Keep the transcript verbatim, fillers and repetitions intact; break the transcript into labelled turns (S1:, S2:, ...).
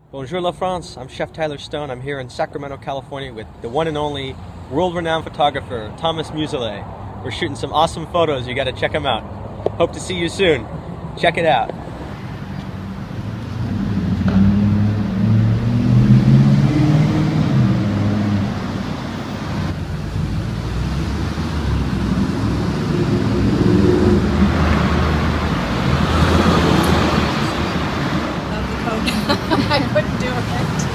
S1: Bonjour la France, I'm Chef Tyler Stone. I'm here in Sacramento, California with the one and only world-renowned photographer, Thomas Muselet. We're shooting some awesome photos, you gotta check them out. Hope to see you soon. Check it out.
S2: I couldn't do it.